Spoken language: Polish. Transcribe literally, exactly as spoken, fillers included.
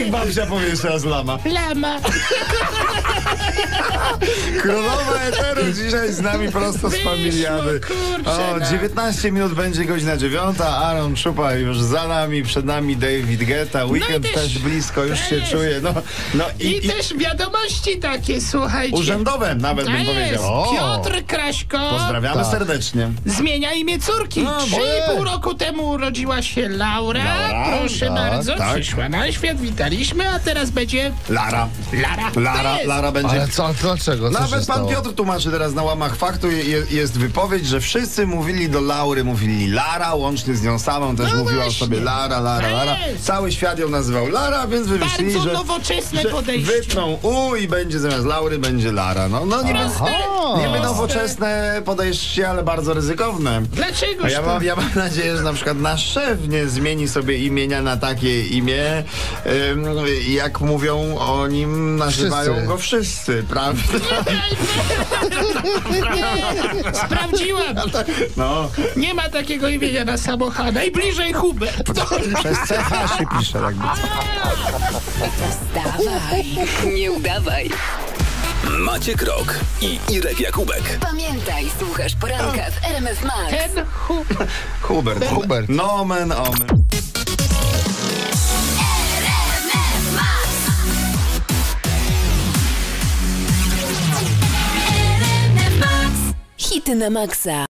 jak babcia powie jeszcze raz lama? Lama. Królowa Eteru dzisiaj z nami prosto z Wyszło, familiady. kurczę, O, no. dziewiętnaście minut będzie godzina dziewiąta. Aaron Czupa już za nami, przed nami David Guetta. Weekend No i też, też- blisko, już to się jest. czuje. No, no i, I, i też wiadomości takie, słuchajcie. urzędowe nawet To bym jest. powiedział. O, Piotr Kraśko pozdrawiamy Tak. serdecznie. zmienia imię córki. No, Trzy i pół roku temu urodziła się Laura. Laura, Proszę tak, bardzo, tak. przyszła na świat, witaliśmy, a teraz będzie Lara. Lara. Lara, To jest. Lara będzie. Ale co, dlaczego? Co się Nawet pan stało? Piotr tłumaczy teraz na łamach faktu, je, jest wypowiedź, że wszyscy mówili do Laury, mówili Lara, łącznie z nią samą też No mówiła o właśnie. sobie Lara, Lara, Lara. Jest. Cały świat ją nazywał Lara, więc wymyślili, Bardzo że, nowoczesne że podejście. wytną U i będzie zamiast Laury będzie Lara. No, no niby, Proste. niby nowoczesne podejście, ale bardzo ryzykowne. Dlaczego? A ja mam, ja mam nadzieję, że na przykład nasz szef nie zmieni sobie imienia na takie imię, ym, jak mówią o nim, nazywają Wszyscy. go wszyscy, prawda? Sprawdziłam. No, Nie ma takiego imienia na samochodzie. Najbliżej Hubert. przez C H się pisze jakby. Wstawaj, nie udawaj. Maciek Rok i Irek Jakubek. Pamiętaj, słuchasz poranka w R M F Max. Ten hu... Hubert. Hubert. Nomen omen. Hity na maksa.